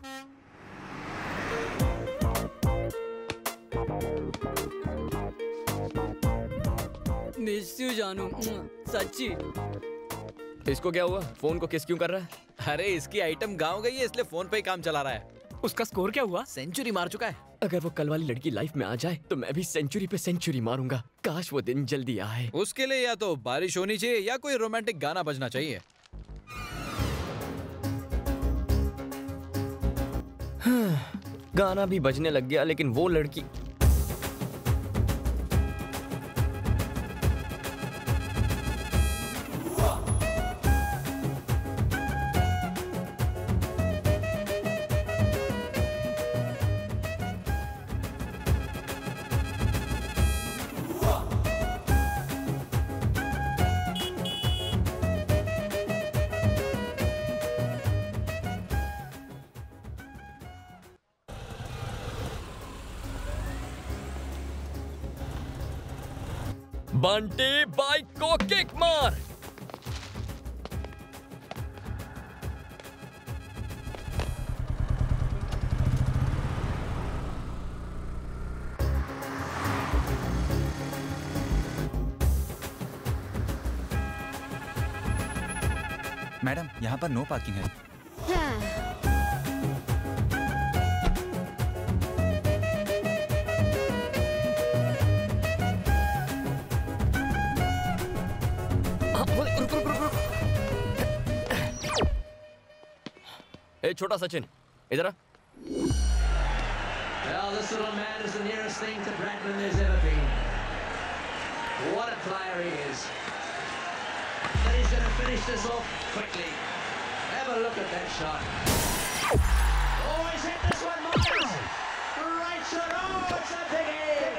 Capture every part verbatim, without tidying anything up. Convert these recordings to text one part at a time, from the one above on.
Miss you जानू, सच्ची। इसको क्या हुआ? फोन को किस क्यों कर रहा है? अरे इसकी आइटम गाँव गई है इसलिए फोन पे ही काम चला रहा है। उसका स्कोर क्या हुआ? सेंचुरी मार चुका है। अगर वो कल वाली लड़की लाइफ में आ जाए तो मैं भी सेंचुरी पे सेंचुरी मारूंगा। काश वो दिन जल्दी आए। उसके लिए या तो बारिश होनी चाहिए या कोई रोमांटिक गाना बजना चाहिए। हाँ, गाना भी बजने लग गया, लेकिन वो लड़की बंटी बाइक को किक मार। मैडम, यहाँ पर नो पार्किंग है। ए छोटा सचिन, इधर आ। Well, this little man is the nearest thing to Bradman there's ever been. What a player he is. And he's going to finish this off quickly. Have a look at that shot. Oh, he's hit this one, Miles. Right shot. Oh, it's a big hit.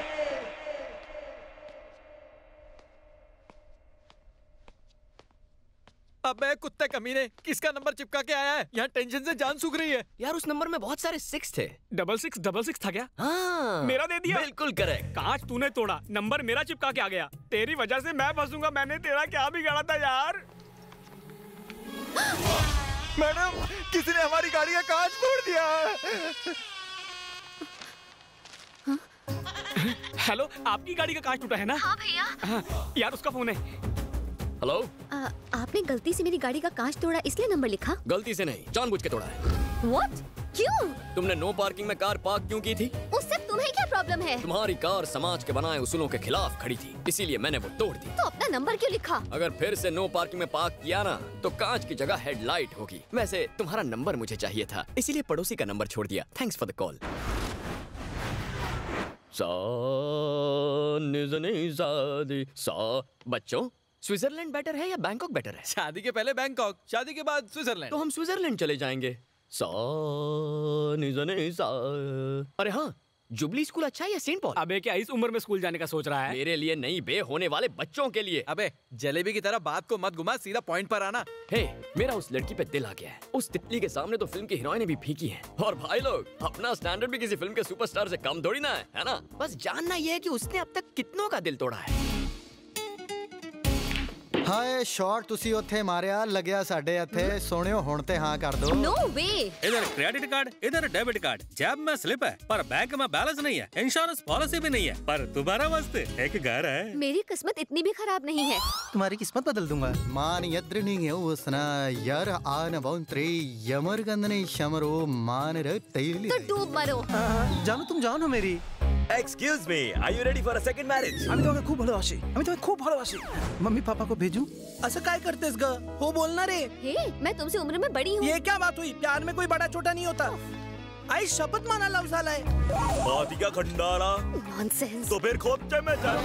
अबे कुत्ते कमीने, किसका number चिपका के आया है? यहाँ tension से जान सूख रही है। यार उस नंबर में बहुत सारे सिक्स थे। डबल सिक्स डबल सिक्स था क्या? हाँ, मेरा दे दिया। बिल्कुल करेक्ट। कांच तूने तोड़ा, नंबर मेरा चिपका के आ गया। तेरी वजह से मैं फंसूंगा। मैंने तेरा क्या बिगाड़ा था यार? मैडम, किसी ने हमारी गाड़ी का कांच फोड़ दिया। हेलो, आपकी गाड़ी का कांच टूटा है ना? हाँ भैया। हाँ, यार उसका फोन है। हेलो, आपने गलती से मेरी गाड़ी का कांच तोड़ा इसलिए नंबर लिखा? गलती से नहीं, जानबूझ के तोड़ा है। What? क्यों? तुमने नो पार्किंग में कार पार्क क्यों की थी? उससे तुम्हें क्या प्रॉब्लम है? तुम्हारी कार समाज के बनाए उसूलों के खिलाफ खड़ी थी, इसीलिए मैंने वो तोड़ दी। तो अपना नंबर क्यों लिखा? अगर फिर से नो पार्किंग में पार्क किया ना तो कांच की जगह हेडलाइट होगी। वैसे तुम्हारा नंबर मुझे चाहिए था, इसीलिए पड़ोसी का नंबर छोड़ दिया। Thanks for the call. सा निज़ने ज़ादी सा। बच्चों, स्विट्जरलैंड बेटर है या बैंकॉक बेटर है? शादी के पहले बैंकॉक, शादी के बाद स्विट्जरलैंड। तो हम स्विट्जरलैंड चले जाएंगे। सा निज़ने सा। अरे हाँ, जुबली स्कूल अच्छा है या सेंट पॉल? अबे क्या इस उम्र में स्कूल जाने का सोच रहा है? मेरे लिए नहीं बे, होने वाले बच्चों के लिए। अबे जलेबी की तरह बात को मत घुमा, सीधा पॉइंट पर आना। हे, मेरा उस लड़की पे दिल आ गया है। उस तितली के सामने तो फिल्म की हीरोइनें भी फीकी हैं। और भाई लोग, अपना स्टैंडर्ड भी किसी फिल्म के सुपरस्टार से कम थोड़ी ना है, है ना? बस जानना ये है कि उसने अब तक कितनों का दिल तोड़ा है। हाय शॉट तुसी उत्थे मारिया लग्या साडे इत्थे सोनियो हुण ते हां कर दो। No way. इधर क्रेडिट कार्ड, इधर डेबिट कार्ड, जेब में स्लिप है पर बैंक में बैलेंस नहीं है, इंश्योरेंस पॉलिसी भी नहीं है, पर तुम्हारा वास्ते एक घर है। मेरी किस्मत इतनी भी खराब नहीं है। तुम्हारी किस्मत बदल दूंगा। मान यद्रनी उसना यार आन बौंत्रे यमर गंदने शमरो मान र तैली। तो डूब मरो। जानो तुम जाओ ना मेरी। Excuse me, are you ready for a second marriage? আমি তোমাকে খুব ভালোবাসি আমি তোমাকে খুব ভালোবাসি मम्मी पापा को भेजूं असं काय करतेस ग हो बोल ना रे। हे मैं तुमसे उम्र में बड़ी हूँ। ये क्या बात हुई? प्यार में कोई बड़ा छोटा नहीं होता। आई शपथ माना लव झालाय। बात क्या खंडारा? नॉनसेंस। तो फिर खोपचे में जा।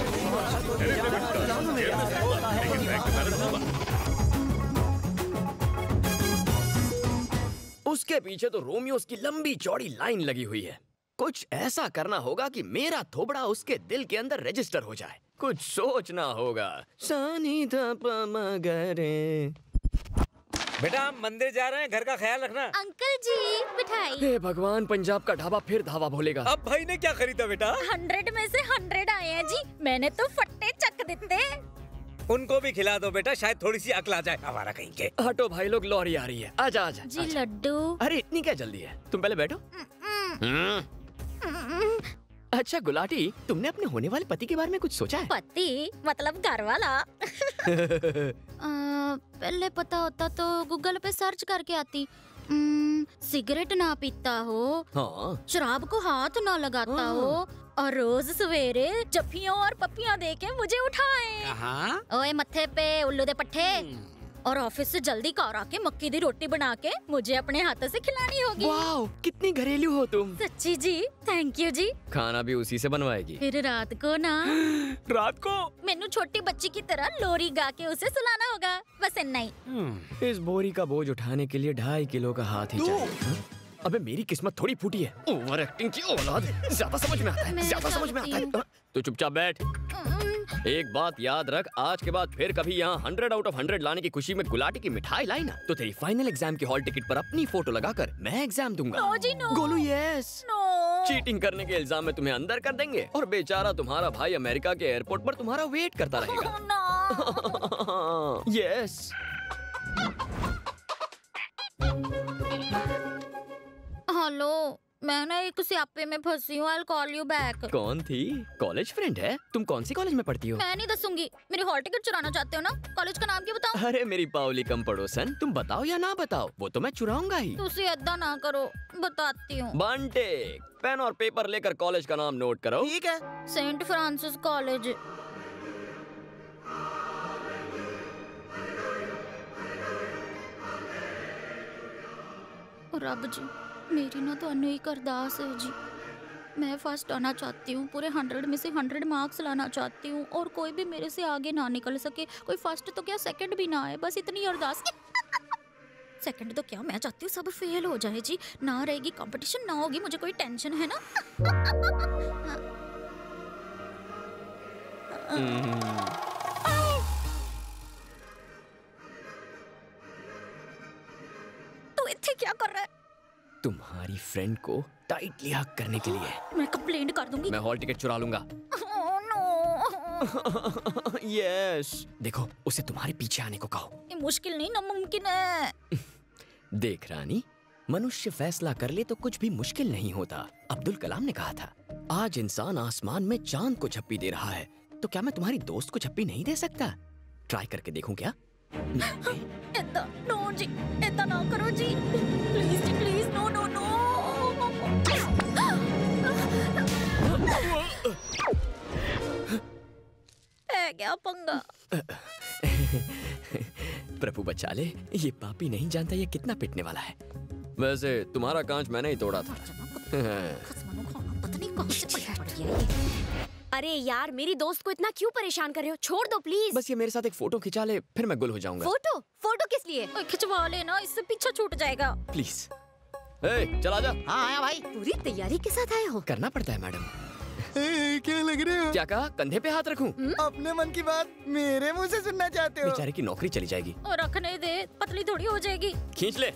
उसके पीछे तो रोमियोस की लंबी चौड़ी लाइन लगी हुई है। कुछ ऐसा करना होगा कि मेरा थोबड़ा उसके दिल के अंदर रजिस्टर हो जाए। कुछ सोचना होगा। सानी मगरे। बेटा हम मंदिर जा रहे हैं, घर का ख्याल रखना। अंकल जी मिठाई। हे भगवान, पंजाब का ढाबा फिर धावा बोलेगा। अब भाई ने क्या खरीदा बेटा? हंड्रेड में से हंड्रेड आए हैं जी। मैंने तो फट्टे चक देते। उनको भी खिला दो बेटा, शायद थोड़ी सी अकल आ जाए। हमारा कहीं के। हटो भाई लोग, लॉरी आ रही है। आजा आजा जी लड्डू। अरे इतनी क्या जल्दी है, तुम पहले बैठो। अच्छा गुलाटी, तुमने अपने होने वाले पति के बारे में कुछ सोचा है? पति मतलब घर वाला? आ, पहले पता होता तो गूगल पे सर्च करके आती। उम्म, सिगरेट ना पीता हो, हाँ। शराब को हाथ ना लगाता हो, और रोज सवेरे जफ्फियों और पप्पियां देके मुझे उठाए। कहाँ? ओए मत्थे पे उल्लू दे पट्टे। और ऑफिस से जल्दी कार आके मक्की दी रोटी बना के मुझे अपने हाथों से खिलानी होगी। वाओ, कितनी घरेलू हो तुम। सच्ची जी, थैंक यू जी। खाना भी उसी से बनवाएगी? फिर रात को ना रात को मैनू छोटी बच्ची की तरह लोरी गा के उसे सुलाना होगा, बस इतना ही। इस बोरी का बोझ उठाने के लिए ढाई किलो का हाथ ही चाहिए। हाँ? अबे मेरी किस्मत थोड़ी फूटी है। ओवर एक्टिंग की औलाद, ज्यादा समझ में आता है, ज्यादा समझ में आता है। हाँ? तो चुपचाप बैठ। एक बात याद रख, आज के बाद फिर कभी यहाँ हंड्रेड आउट ऑफ हंड्रेड लाने की खुशी में गुलाटी की मिठाई लाई ना, तो तेरी फाइनल एग्जाम की हॉल टिकट पर अपनी फोटो लगाकर मैं एग्जाम दूंगा। No ji no. Golu yes. No. Cheating करने के इल्जाम में तुम्हें अंदर कर देंगे और बेचारा तुम्हारा भाई अमेरिका के एयरपोर्ट पर तुम्हारा वेट करता रहेगा। नो। यस। हेलो, मैं ना एक स्यापे में फंसी हूँ। I'll call you back। कौन थी? कॉलेज फ्रेंड है? तुम कौन सी कॉलेज में पढ़ती हो? मैं नहीं दसूंगी। मेरी हॉल टिकट चुराना चाहते हो ना? कॉलेज का नाम क्या बताओ? अरे मेरी पावली कम पड़ोसन, तुम बताओ या ना बताओ, वो तो मैं चुराऊंगा ही। तुसी ऐदा ना करो, बताती हूँ। बंटे, पेन और पेपर लेकर कॉलेज का नाम नोट करो। ठीक है। Saint Francis college. Rab ji, मेरी ना तो अनु एक अरदास है जी। मैं फर्स्ट आना चाहती हूँ, पूरे हंड्रेड में से हंड्रेड मार्क्स लाना चाहती हूँ, और कोई भी मेरे से आगे ना निकल सके। कोई फर्स्ट तो क्या सेकंड भी ना आए, बस इतनी अरदास। सेकंड तो क्या, मैं चाहती हूँ सब फेल हो जाए जी। ना रहेगी कंपटीशन, ना होगी मुझे कोई टेंशन, है ना? तू इत्थे क्या कर रहा है? तुम्हारी फ्रेंड को टाइटली हग करने के लिए। मैं कंप्लेंट कर दूंगी। मैं हॉल टिकट चुरा लूंगा। Oh, no. यस। देखो, उसे तुम्हारे पीछे आने को कहो। ये मुश्किल नहीं, नामुमकिन है। देख रानी, मनुष्य फैसला कर ले तो कुछ भी मुश्किल नहीं होता। अब्दुल कलाम ने कहा था, आज इंसान आसमान में चांद को झप्पी दे रहा है, तो क्या मैं तुम्हारी दोस्त को झप्पी नहीं दे सकता? ट्राई करके देखूं क्या? ऐदा नो जी, ऐदा ना करो जी, प्लीज जी, प्लीज, नो नो नो। है क्या पंगा? प्रभु बचा ले, ये पापी नहीं जानता ये कितना पिटने वाला है। वैसे तुम्हारा कांच मैंने ही तोड़ा था। अरे यार, मेरी दोस्त को इतना क्यों परेशान कर रहे हो? छोड़ दो प्लीज। बस ये मेरे साथ एक फोटो खिंचा ले, फिर मैं गुल हो जाऊंगा। फोटो? फोटो किस लिए? खिंचवा लेना, इससे पीछा छूट जाएगा। प्लीज। ए, चला जा। हाँ आया भाई। पूरी तैयारी के साथ आए हो? करना पड़ता है मैडम। ए, क्या लग रहे हो? क्या कहा? कंधे पे हाथ रखूं? अपने मन की बात मेरे मुंह से सुनना चाहते हो? बेचारे की नौकरी चली जाएगी। और रखने दे, पतली थोड़ी हो जाएगी। खींच ले।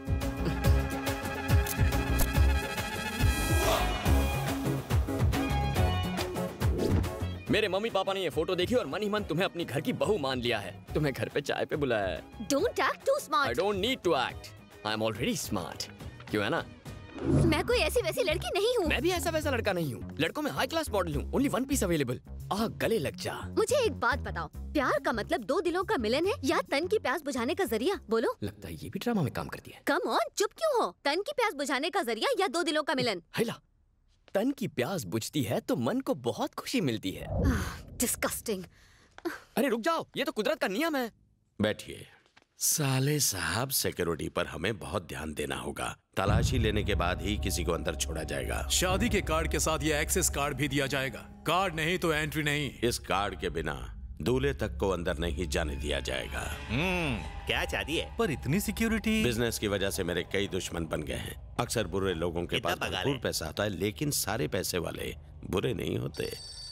मेरे मम्मी पापा ने ये फोटो देखी और मन ही मन तुम्हें अपनी घर की बहू मान लिया है। तुम्हें घर पे चाय पे बुलाया है। Don't act too smart. I don't need to act. I am already smart. क्यों है ना? मैं कोई ऐसी वैसी लड़की नहीं हूँ। मैं भी ऐसा वैसा लड़का नहीं हूँ। लड़कों में हाई क्लास मॉडल हूँ। Only one piece available. आह, गले लग जा। मुझे एक बात बताओ, प्यार का मतलब दो दिलों का मिलन है या तन की प्यास बुझाने का जरिया? बोलो। लगता है ये भी ड्रामा में काम करती है। कम ऑन, चुप क्यों हो? तन की प्यास बुझाने का जरिया या दो दिलों का मिलन? हैला, तन की प्यास बुझती है तो मन को बहुत खुशी मिलती है। डिस्कस्टिंग। अरे रुक जाओ, ये तो कुदरत का नियम है। बैठिए। साले साहब, सिक्योरिटी पर हमें बहुत ध्यान देना होगा। तलाशी लेने के बाद ही किसी को अंदर छोड़ा जाएगा। शादी के कार्ड के साथ ये एक्सेस कार्ड भी दिया जाएगा। कार्ड नहीं तो एंट्री नहीं। इस कार्ड के बिना दूल्हे तक को अंदर नहीं जाने दिया जाएगा। हम्म, क्या चाहती है? पर इतनी सिक्योरिटी। बिजनेस की वजह से मेरे कई दुश्मन बन गए हैं। अक्सर बुरे लोगों के पास भरपूर पैसा आता है, लेकिन सारे पैसे वाले बुरे नहीं होते।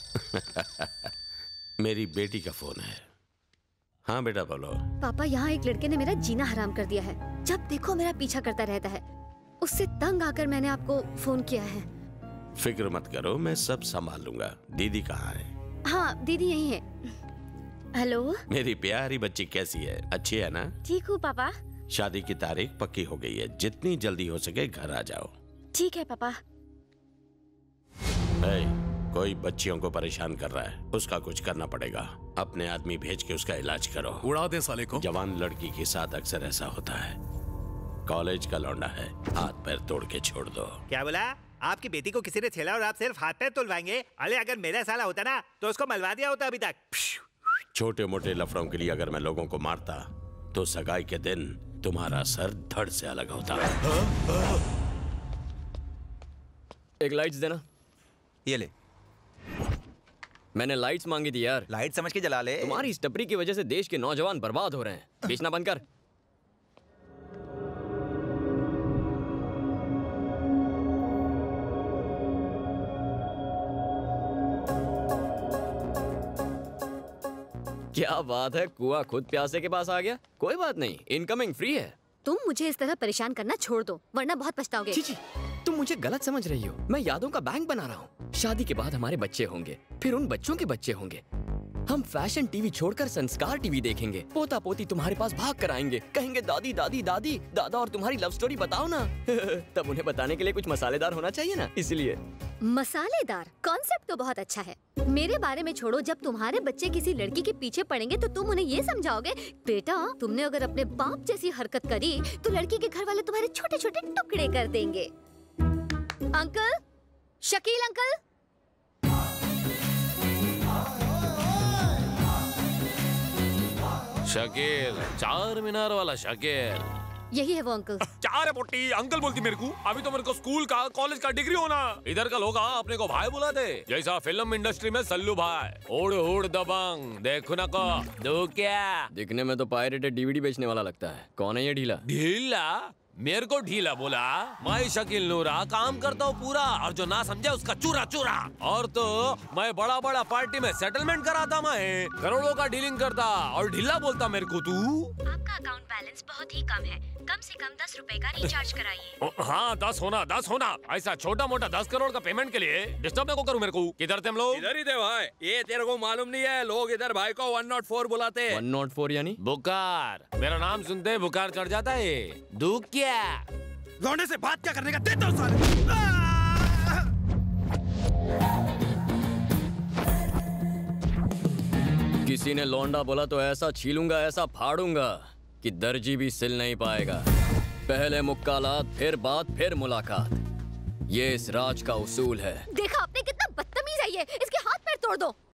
मेरी बेटी का फोन है। हाँ बेटा बोलो। पापा, यहाँ एक लड़के ने मेरा जीना हराम कर दिया है। जब देखो मेरा पीछा करता रहता है। उससे तंग आकर मैंने आपको फोन किया है। फिक्र मत करो, मैं सब संभाल लूंगा। दीदी कहाँ है? हाँ, दीदी यही है। हेलो। मेरी प्यारी बच्ची कैसी है? अच्छी है ना? ठीक हूँ पापा। शादी की तारीख पक्की हो गई है, जितनी जल्दी हो सके घर आ जाओ। ठीक है पापा। hey, कोई बच्चियों को परेशान कर रहा है, उसका कुछ करना पड़ेगा। अपने आदमी भेज के उसका इलाज करो। उड़ा दे साले को। जवान लड़की के साथ अक्सर ऐसा होता है। कॉलेज का लौंडा है, हाथ पैर तोड़ के छोड़ दो। क्या बोला? आपकी बेटी को किसी ने छेड़ा और आप सिर्फ हाथ पैर तुलवाएंगे? अरे अगर मेरा साला होता ना तो उसको मलवा दिया होता अभी तक। छोटे मोटे लफड़ों के लिए अगर मैं लोगों को मारता तो सगाई के दिन तुम्हारा सर धड़ से अलग होता। एक लाइट्स देना। ये ले। मैंने लाइट्स मांगी थी यार। लाइट समझ के जला ले। तुम्हारी इस टपरी की वजह से देश के नौजवान बर्बाद हो रहे हैं। बेचना बंद कर। क्या बात है, कुआं खुद प्यासे के पास आ गया। कोई बात नहीं, इनकमिंग फ्री है। तुम मुझे इस तरह परेशान करना छोड़ दो, वरना बहुत पछताओगे। जी जी, तुम मुझे गलत समझ रही हो। मैं यादों का बैंक बना रहा हूँ। शादी के बाद हमारे बच्चे होंगे, फिर उन बच्चों के बच्चे होंगे। हम फैशन टीवी छोड़कर संस्कार टीवी देखेंगे। पोता पोती तुम्हारे पास भाग कर आएंगे, कहेंगे दादी दादी दादी दादा और तुम्हारी लव स्टोरी बताओ ना। तब उन्हें बताने के लिए कुछ मसालेदार होना चाहिए ना, इसलिए। मसालेदार कॉन्सेप्ट तो बहुत अच्छा है। मेरे बारे में छोड़ो, जब तुम्हारे बच्चे किसी लड़की के पीछे पड़ेंगे तो तुम उन्हें ये समझाओगे, बेटा तुमने अगर अपने बाप जैसी हरकत करी तो लड़की के घर वाले तुम्हारे छोटे छोटे टुकड़े कर देंगे। Uncle, Shakeel uncle. शकील, चार मीनार वाला शकील। यही है वो अंकल। चार है पोटी, अंकल बोलती मेरे को। अभी तो मेरे को स्कूल का कॉलेज का डिग्री होना। इधर का लोग अपने को भाई बुलाते, जैसा फिल्म इंडस्ट्री में सल्लू भाई। उड़ उड़ दबंग, देखो ना को दो क्या। दिखने में तो पायरेटेड डीवीडी बेचने वाला लगता है। कौन है ये ढीला? ढीला? मेरे को ढीला बोला? मैं शकील नूरा काम करता हूँ पूरा, और जो ना समझे उसका चूरा चूरा। और तो मैं बड़ा बड़ा पार्टी में सेटलमेंट कराता, मैं करोड़ों का डीलिंग करता, और ढीला बोलता मेरे को तू। आपका अकाउंट बैलेंस बहुत ही कम है, कम से कम दस रुपए का रिचार्ज कराइए। हाँ दस होना दस होना। ऐसा छोटा मोटा दस करोड़ का पेमेंट के लिए डिस्टर्ब को करूँ मेरे को। किधर थे हम लोग? इधर ही थे भाई। ये तेरे को मालूम नहीं है, लोग इधर भाई को वन नॉट फोर बुलाते हैं। वन नॉट फोर यानी बुखार। मेरा नाम सुनते बुखार चढ़ जाता है। दुख क्या? लौंडे से बात क्या करने का? दे दो साले। किसी ने लौंडा बोला तो ऐसा छीलूंगा, ऐसा फाड़ूंगा कि दर्जी भी सिल नहीं पाएगा। पहले मुक्कालात, फिर बात, फिर मुलाकात। ये इस राज का उसूल है। देखा आपने कितना बदतमीज है ये। इसके हाथ पैर तोड़ दो।